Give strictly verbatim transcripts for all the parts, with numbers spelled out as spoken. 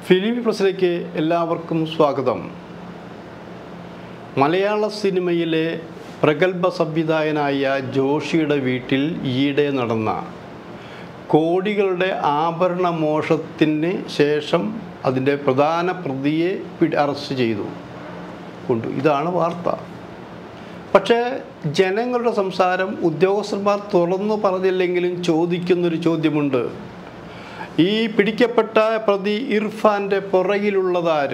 Film പ്രസിലേക്ക് എല്ലാവർക്കും സ്വാഗതം. മലയാള സിനിമയിലെ പ്രഗത്ഭ സംവിധായകനായ ജോഷിയുടെ വീട്ടിൽ ഈയിടെ നടന്ന കോടികളുടെ ആഭരണ മോഷണത്തിന് ശേഷം അതിൻ്റെ പ്രധാന പ്രതിയെ അറസ്റ്റ് ചെയ്തു കൊണ്ടു. ഇതാണ് വാർത്ത. പക്ഷേ ജനങ്ങളുടെ സംസാരം ഉദ്യോഗസ്ഥന്മാർ തുറന്നു പറഞ്ഞില്ലെങ്കിലും ചോദിക്കുന്നൊരു ചോദ്യമുണ്ട്. ഈ പിടിക്കപ്പെട്ട പ്രതി ഇർഫാൻ്റെ പുറകിലുള്ളതാര്?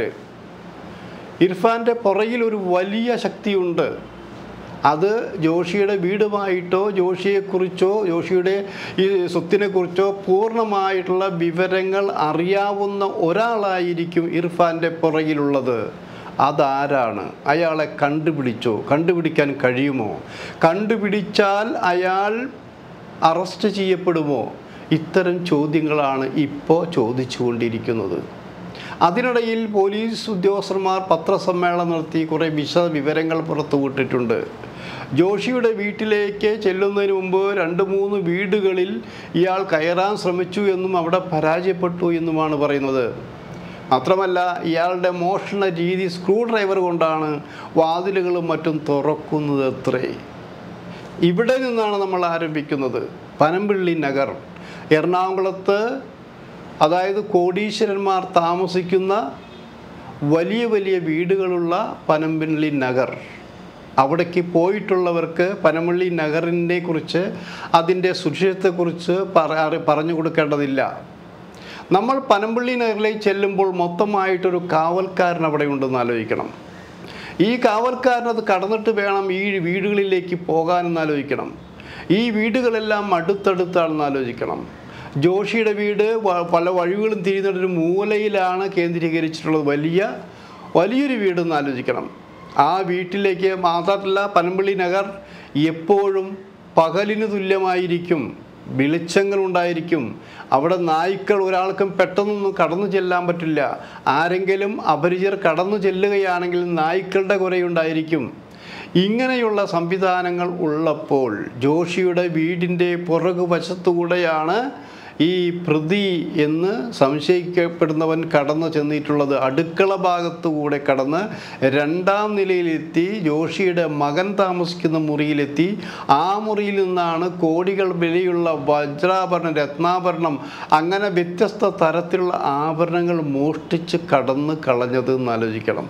ഇർഫാൻ്റെ പുറകിൽ ഒരു വലിയ ശക്തിയുണ്ട്. അത് ജോഷിയുടെ വീടുമായിട്ടോ ജോഷിയെക്കുറിച്ചോ ജോഷിയുടെ ഈ സ്വത്തിനെക്കുറിച്ചോ പൂർണ്ണമായിട്ടുള്ള വിവരങ്ങൾ അറിയാവുന്ന ഒരാളായിരിക്കും ഇർഫാൻ്റെ പുറകിലുള്ളത്. അതാരാണ്? അയാളെ കണ്ടുപിടിച്ചോ? കണ്ടുപിടിക്കാൻ കഴിയുമോ? കണ്ടുപിടിച്ചാൽ അയാൾ അറസ്റ്റ് ചെയ്യപ്പെടുമോ? ഇത്തരം ചോദ്യങ്ങളാണ് ഇപ്പോൾ ചോദിച്ചുകൊണ്ടിരിക്കുന്നത്. അതിനിടയിൽ പോലീസ് ഉദ്യോഗസ്ഥന്മാർ പത്രസമ്മേളനം നടത്തി കുറേ വിശദ വിവരങ്ങൾ പുറത്തുവിട്ടിട്ടുണ്ട്. ജോഷിയുടെ വീട്ടിലേക്ക് ചെല്ലുന്നതിന് മുമ്പ് രണ്ട് മൂന്ന് വീടുകളിൽ ഇയാൾ കയറാൻ ശ്രമിച്ചു എന്നും അവിടെ പരാജയപ്പെട്ടു എന്നുമാണ് പറയുന്നത്. മാത്രമല്ല, ഇയാളുടെ മോഷണ രീതി സ്ക്രൂ ഡ്രൈവർ കൊണ്ടാണ് വാതിലുകളും മറ്റും തുറക്കുന്നത് അത്രേ. ഇവിടെ നിന്നാണ് നമ്മൾ ആരംഭിക്കുന്നത്. പനമ്പിള്ളി നഗർ, എറണാകുളത്ത്, അതായത് കോടീശ്വരന്മാർ താമസിക്കുന്ന വലിയ വലിയ വീടുകളുള്ള പനമ്പിള്ളി നഗർ. അവിടേക്ക് പോയിട്ടുള്ളവർക്ക് പനമ്പിള്ളി നഗറിനെ കുറിച്ച് അതിൻ്റെ സുരക്ഷിതത്വത്തെക്കുറിച്ച് പറഞ്ഞു കൊടുക്കേണ്ടതില്ല. നമ്മൾ പനമ്പിള്ളി നഗറിലേക്ക് ചെല്ലുമ്പോൾ മൊത്തമായിട്ടൊരു കാവൽക്കാരൻ അവിടെ ഉണ്ടെന്ന് ആലോചിക്കണം. ഈ കാവൽക്കാരനത് കടന്നിട്ട് വേണം ഈ വീടുകളിലേക്ക് പോകാനെന്ന് ആലോചിക്കണം. ഈ വീടുകളെല്ലാം അടുത്തടുത്താണെന്ന് ആലോചിക്കണം. ജോഷിയുടെ വീട് പല വഴികളും തിരിഞ്ഞൊരു മൂലയിലാണ് കേന്ദ്രീകരിച്ചിട്ടുള്ളത്. വലിയ വലിയൊരു വീടെന്ന് ആലോചിക്കണം. ആ വീട്ടിലേക്ക് മാത്രമല്ല, പനമ്പിള്ളി നഗർ എപ്പോഴും പകലിന് തുല്യമായിരിക്കും. വെളിച്ചങ്ങളുണ്ടായിരിക്കും. അവിടെ നായ്ക്കൾ ഒരാൾക്കും പെട്ടെന്നൊന്നും കടന്നു ചെല്ലാൻ പറ്റില്ല. ആരെങ്കിലും അപരിചിതർ കടന്നു ചെല്ലുകയാണെങ്കിൽ നായ്ക്കളുടെ കുരയുണ്ടായിരിക്കും. ഇങ്ങനെയുള്ള സംവിധാനങ്ങൾ ഉള്ളപ്പോൾ ജോഷിയുടെ വീടിൻ്റെ പുറകുവശത്തുകൂടെയാണ് ഈ പ്രതി എന്ന് സംശയിക്കപ്പെടുന്നവൻ കടന്നു ചെന്നിട്ടുള്ളത്. അടുക്കള ഭാഗത്തുകൂടെ കടന്ന് രണ്ടാം നിലയിലെത്തി ജോഷിയുടെ മകൻ താമസിക്കുന്ന മുറിയിലെത്തി. ആ മുറിയിൽ നിന്നാണ് കോടികൾ വിലയുള്ള വജ്രാഭരണം, രത്നാഭരണം, അങ്ങനെ വ്യത്യസ്ത തരത്തിലുള്ള ആഭരണങ്ങൾ മോഷ്ടിച്ച് കടന്ന് കളഞ്ഞത് എന്ന് ആലോചിക്കണം.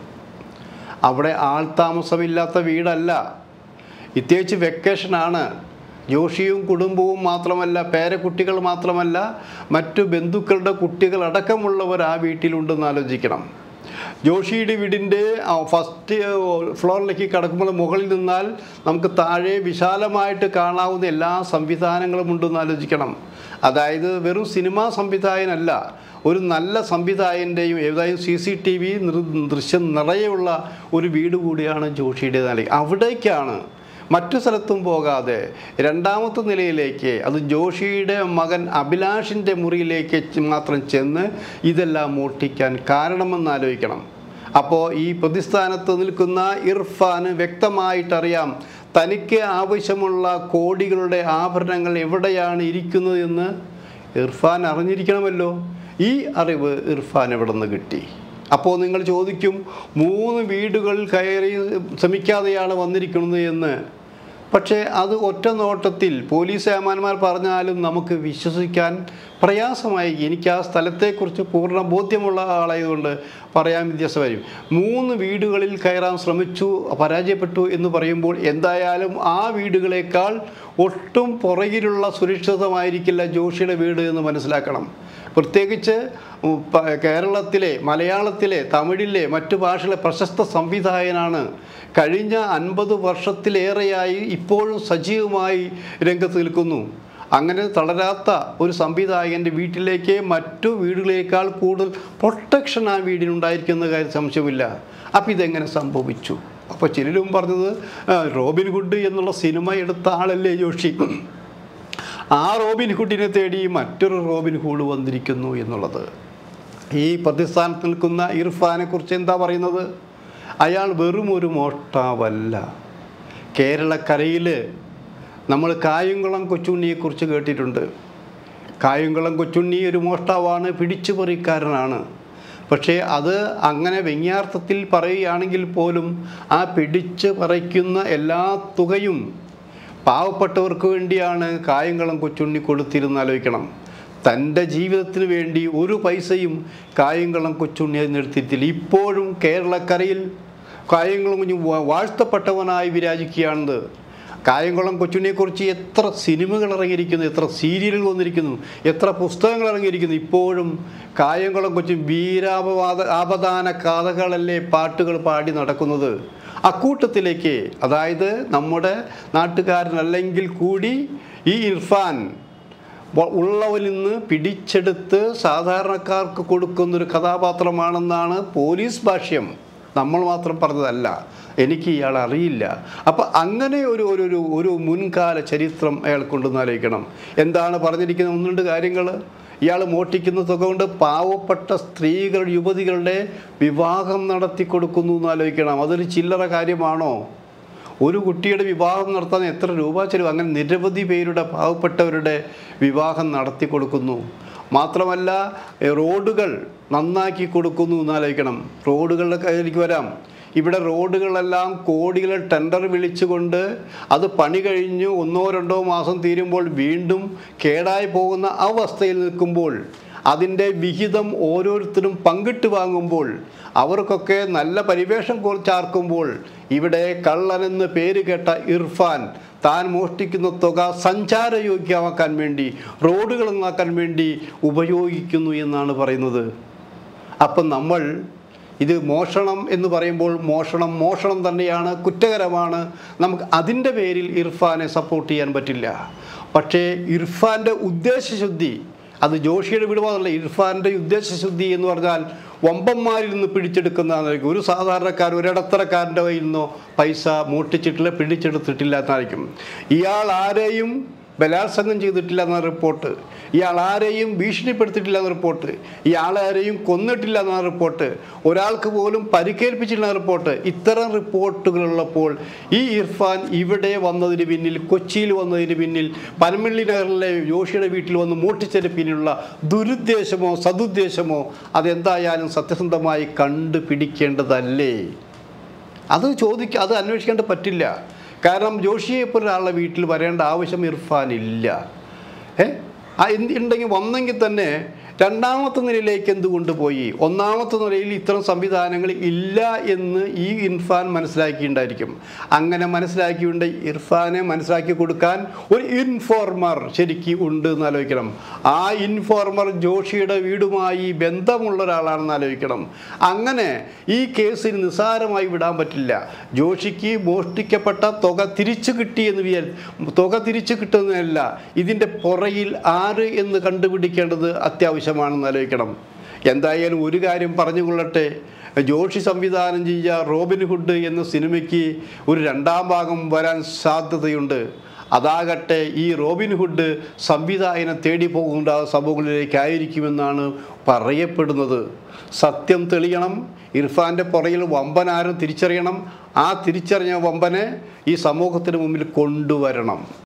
അവിടെ ആൾ താമസമില്ലാത്ത വീടല്ല. പ്രത്യേകിച്ച് വെക്കേഷനാണ്. ജോഷിയും കുടുംബവും മാത്രമല്ല, പേരക്കുട്ടികൾ മാത്രമല്ല, മറ്റു ബന്ധുക്കളുടെ കുട്ടികൾ അടക്കമുള്ളവർ ആ വീട്ടിലുണ്ടെന്ന് ആലോചിക്കണം. ജോഷിയുടെ വീടിൻ്റെ ഫസ്റ്റ് ഫ്ലോറിലേക്ക് കടക്കുമ്പോൾ മുകളിൽ നിന്നാൽ നമുക്ക് താഴെ വിശാലമായിട്ട് കാണാവുന്ന എല്ലാ സംവിധാനങ്ങളും ഉണ്ടെന്ന് ആലോചിക്കണം. അതായത് വെറും സിനിമാ സംവിധായകനല്ല, ഒരു നല്ല സംവിധായകൻ്റെയും ഏതായാലും സി സി ടി വി ദൃശ്യം നിറയെയുള്ള ഒരു വീട് കൂടിയാണ് ജോഷിയുടേതാണ്. അവിടേക്കാണ് മറ്റു സ്ഥലത്തും പോകാതെ രണ്ടാമത്തെ നിലയിലേക്ക്, അത് ജോഷിയുടെ മകൻ അഭിലാഷിൻ്റെ മുറിയിലേക്ക് മാത്രം ചെന്ന് ഇതെല്ലാം മോഷ്ടിക്കാൻ കാരണമെന്ന് ആലോചിക്കണം. അപ്പോൾ ഈ പ്രതിസ്ഥാനത്ത് നിൽക്കുന്ന ഇർഫാന് വ്യക്തമായിട്ടറിയാം തനിക്ക് ആവശ്യമുള്ള കോടികളുടെ ആഭരണങ്ങൾ എവിടെയാണ് ഇരിക്കുന്നത് എന്ന് ഇർഫാൻ അറിഞ്ഞിരിക്കണമല്ലോ. ഈ അറിവ് ഇർഫാൻ എവിടെ നിന്ന് കിട്ടി? അപ്പോൾ നിങ്ങൾ ചോദിക്കും, മൂന്ന് വീടുകൾ കയറി ശ്രമിക്കാതെയാണ് വന്നിരിക്കുന്നത് എന്ന്. പക്ഷേ അത് ഒറ്റ നോട്ടത്തിൽ പോലീസ് ഏമാന്മാർ പറഞ്ഞാലും നമുക്ക് വിശ്വസിക്കാൻ പ്രയാസമായി. എനിക്ക് ആ സ്ഥലത്തെക്കുറിച്ച് പൂർണ്ണ ബോധ്യമുള്ള ആളായതുകൊണ്ട് പറയാൻ വ്യത്യാസം വരും. മൂന്ന് വീടുകളിൽ കയറാൻ ശ്രമിച്ചു, പരാജയപ്പെട്ടു എന്ന് പറയുമ്പോൾ എന്തായാലും ആ വീടുകളേക്കാൾ ഒട്ടും പുറകിലുള്ള സുരക്ഷിതമായിരിക്കില്ല ജോഷിയുടെ വീട് എന്ന് മനസ്സിലാക്കണം. പ്രത്യേകിച്ച് കേരളത്തിലെ, മലയാളത്തിലെ, തമിഴിലെ, മറ്റു ഭാഷയിലെ പ്രശസ്ത സംവിധായകനാണ്. കഴിഞ്ഞ അൻപത് വർഷത്തിലേറെയായി ഇപ്പോഴും സജീവമായി രംഗത്ത് നിൽക്കുന്നു. അങ്ങനെ തളരാത്ത ഒരു സംവിധായകൻ്റെ വീട്ടിലേക്ക് മറ്റു വീടുകളേക്കാൾ കൂടുതൽ പ്രൊട്ടക്ഷൻ ആ വീടിനുണ്ടായിരിക്കുന്ന കാര്യം സംശയമില്ല. അപ്പോൾ ഇതെങ്ങനെ സംഭവിച്ചു? അപ്പോൾ ചിലരും പറഞ്ഞത് റോബിൻ ഹുഡ് എന്നുള്ള സിനിമ എടുത്ത ആളല്ലേ ജോഷി, ആ റോബിൻ ഹുഡിനെ തേടി മറ്റൊരു റോബിൻ ഹുഡ് വന്നിരിക്കുന്നു എന്നുള്ളത്. ഈ പ്രതിസ്ഥാനത്ത് നിൽക്കുന്ന ഇർഫാനെ കുറിച്ച് എന്താ പറയുന്നത്? അയാൾ വെറും ഒരു മോഷ്ടാവല്ല. കേരളക്കരയിൽ നമ്മൾ കായംകുളം കൊച്ചുണ്ണിയെക്കുറിച്ച് കേട്ടിട്ടുണ്ട്. കായംകുളം കൊച്ചുണ്ണി ഒരു മോഷ്ടാവാണ്, പിടിച്ചുപറിക്കാരനാണ്. പക്ഷേ അത് അങ്ങനെ വ്യംഗ്യാർത്ഥത്തിൽ പറയുകയാണെങ്കിൽ പോലും ആ പിടിച്ച് പറിക്കുന്ന എല്ലാ തുകയും പാവപ്പെട്ടവർക്ക് വേണ്ടിയാണ് കായംകുളം കൊച്ചുണ്ണി കൊടുത്തിരുന്ന് ആലോചിക്കണം. തൻ്റെ ജീവിതത്തിന് വേണ്ടി ഒരു പൈസയും കായംകുളം കൊച്ചുണ്ണി നിർത്തിയിട്ടില്ല. ഇപ്പോഴും കേരളക്കരയിൽ കായംകുളം കുഞ്ഞു വാഴ്ത്തപ്പെട്ടവനായി വിരാജിക്കുകയാണെന്ന്. കായംകുളം കൊച്ചുണ്ണിയെക്കുറിച്ച് എത്ര സിനിമകൾ ഇറങ്ങിയിരിക്കുന്നു, എത്ര സീരിയലുകൾ വന്നിരിക്കുന്നു, എത്ര പുസ്തകങ്ങൾ ഇറങ്ങിയിരിക്കുന്നു. ഇപ്പോഴും കായംകുളം കൊച്ചു വീരാപവാദ ആപദാന കഥകളല്ലേ പാട്ടുകൾ പാടി നടക്കുന്നത്. അക്കൂട്ടത്തിലേക്ക്, അതായത് നമ്മുടെ നാട്ടുകാരനല്ലെങ്കിൽ കൂടി ഈ ഇർഫാൻ ഉള്ളവരിൽ നിന്ന് പിടിച്ചെടുത്ത് സാധാരണക്കാർക്ക് കൊടുക്കുന്നൊരു കഥാപാത്രമാണെന്നാണ് പോലീസ് ഭാഷ്യം. നമ്മൾ മാത്രം പറഞ്ഞതല്ല, എനിക്ക് ഇയാൾ അറിയില്ല. അപ്പം അങ്ങനെ ഒരു ഒരു ഒരു മുൻകാല ചരിത്രം അയാൾക്കുണ്ടെന്ന് ആലോചിക്കണം. എന്താണ് പറഞ്ഞിരിക്കുന്ന ഒന്ന് രണ്ട് കാര്യങ്ങൾ. ഇയാൾ മോഷ്ടിക്കുന്ന തുക കൊണ്ട് പാവപ്പെട്ട സ്ത്രീകൾ യുവതികളുടെ വിവാഹം നടത്തി കൊടുക്കുന്നു എന്ന് ആലോചിക്കണം. അതൊരു ചില്ലറ കാര്യമാണോ? ഒരു കുട്ടിയുടെ വിവാഹം നടത്താൻ എത്ര രൂപ ചെലവ്? അങ്ങനെ നിരവധി പേരുടെ പാവപ്പെട്ടവരുടെ വിവാഹം നടത്തി കൊടുക്കുന്നു. മാത്രമല്ല റോഡുകൾ നന്നാക്കി കൊടുക്കുന്നു എന്നാലോചിക്കണം. റോഡുകളുടെ കാര്യത്തിലേക്ക് വരാം. ഇവിടെ റോഡുകളെല്ലാം കോടികളെ ടെൻഡർ വിളിച്ചുകൊണ്ട് അത് പണി കഴിഞ്ഞ് ഒന്നോ രണ്ടോ മാസം തീരുമ്പോൾ വീണ്ടും കേടായി പോകുന്ന അവസ്ഥയിൽ നിൽക്കുമ്പോൾ അതിൻ്റെ വിഹിതം ഓരോരുത്തരും പങ്കിട്ട് വാങ്ങുമ്പോൾ അവർക്കൊക്കെ നല്ല പരിവേഷം ചാർക്കുമ്പോൾ ഇവിടെ കള്ളനെന്ന് പേര് കേട്ട ഇർഫാൻ താൻ മോഷ്ടിക്കുന്ന തുക സഞ്ചാരയോഗ്യമാക്കാൻ വേണ്ടി, റോഡുകൾ നന്നാക്കാൻ വേണ്ടി ഉപയോഗിക്കുന്നു എന്നാണ് പറയുന്നത്. അപ്പം നമ്മൾ ഇത് മോഷണം എന്ന് പറയുമ്പോൾ മോഷണം മോഷണം തന്നെയാണ്, കുറ്റകരമാണ്. നമുക്ക് അതിൻ്റെ പേരിൽ ഇർഫാനെ സപ്പോർട്ട് ചെയ്യാൻ പറ്റില്ല. പക്ഷേ ഇർഫാൻ്റെ ഉദ്ദേശശുദ്ധി, അത് ജോഷിയുടെ വിടുവാതല്ല, ഇർഫാൻ്റെ ഉദ്ദേശശുദ്ധി എന്ന് പറഞ്ഞാൽ വമ്പന്മാരിൽ നിന്ന് പിടിച്ചെടുക്കുന്നതായിരിക്കും. ഒരു സാധാരണക്കാർ ഒരിടത്തരക്കാരൻ്റെ കയ്യിൽ നിന്നോ പൈസ മോഷ്ടിച്ചിട്ടില്ല, പിടിച്ചെടുത്തിട്ടില്ല എന്നായിരിക്കും. ഇയാൾ ആരെയും ബലാത്സംഗം ചെയ്തിട്ടില്ല എന്ന റിപ്പോർട്ട്, ഇയാൾ ആരെയും ഭീഷണിപ്പെടുത്തിയിട്ടില്ല എന്ന റിപ്പോർട്ട്, ഇയാളാരെയും കൊന്നിട്ടില്ല എന്ന റിപ്പോർട്ട്, ഒരാൾക്ക് പോലും പരിക്കേൽപ്പിച്ചിട്ടില്ല എന്ന റിപ്പോർട്ട്. ഇത്തരം റിപ്പോർട്ടുകളുള്ളപ്പോൾ ഈ ഇർഫാൻ ഇവിടെ വന്നതിന് പിന്നിൽ, കൊച്ചിയിൽ വന്നതിന് പിന്നിൽ, പനമ്പള്ളി നഗറിലെ ജോഷിയുടെ വീട്ടിൽ വന്ന് മോഷ്ടിച്ചതിന് പിന്നിലുള്ള ദുരുദ്ദേശമോ സതുദ്ദേശമോ അതെന്തായാലും സത്യസന്ധമായി കണ്ടുപിടിക്കേണ്ടതല്ലേ? അത് ചോദിക്കുക, അത് അന്വേഷിക്കേണ്ട പറ്റില്ല. കാരണം ജോഷിയെപ്പോലെ ഒരാളുടെ വീട്ടിൽ വരേണ്ട ആവശ്യം ഇർഫാനില്ല. ഏ ആ ഉണ്ടെങ്കിൽ വന്നെങ്കിൽ തന്നെ രണ്ടാമത്തെ നിലയിലേക്ക് എന്തുകൊണ്ട് പോയി? ഒന്നാമത്തെ നിലയിൽ ഇത്തരം സംവിധാനങ്ങൾ ഇല്ല എന്ന് ഈ ഇർഫാൻ മനസ്സിലാക്കിയിട്ടുണ്ടായിരിക്കും. അങ്ങനെ മനസ്സിലാക്കിയുണ്ട് ഇർഫാനെ മനസ്സിലാക്കി കൊടുക്കാൻ ഒരു ഇൻഫോർമർ ശരിക്കും ഉണ്ട് എന്ന് ആലോചിക്കണം. ആ ഇൻഫോർമർ ജോഷിയുടെ വീടുമായി ബന്ധമുള്ള ഒരാളാണെന്ന് ആലോചിക്കണം. അങ്ങനെ ഈ കേസിന് നിസ്സാരമായി വിടാൻ പറ്റില്ല. ജോഷിക്ക് മോഷ്ടിക്കപ്പെട്ട തുക തിരിച്ചു കിട്ടിയെന്ന് വിചാരിച്ചു, തുക തിരിച്ചു കിട്ടുന്നതല്ല, ഇതിൻ്റെ പുറകിൽ ആര് എന്ന് കണ്ടുപിടിക്കേണ്ടത് അത്യാവശ്യം ണെന്ന് ആലോചിക്കണം. എന്തായാലും ഒരു കാര്യം പറഞ്ഞുകൊള്ളട്ടെ, ജോഷി സംവിധാനം ചെയ്ത റോബിൻഹുഡ് എന്ന സിനിമയ്ക്ക് ഒരു രണ്ടാം ഭാഗം വരാൻ സാധ്യതയുണ്ട്. അതാകട്ടെ ഈ റോബിൻഹുഡ് സംവിധായകനെ തേടി പോകുന്ന സംഭവങ്ങളിലേക്കായിരിക്കുമെന്നാണ് പറയപ്പെടുന്നത്. സത്യം തെളിയണം. ഇർഫാൻ്റെ പുറകിൽ വമ്പനാരും തിരിച്ചറിയണം. ആ തിരിച്ചറിഞ്ഞ വമ്പനെ ഈ സമൂഹത്തിന് മുമ്പിൽ കൊണ്ടുവരണം.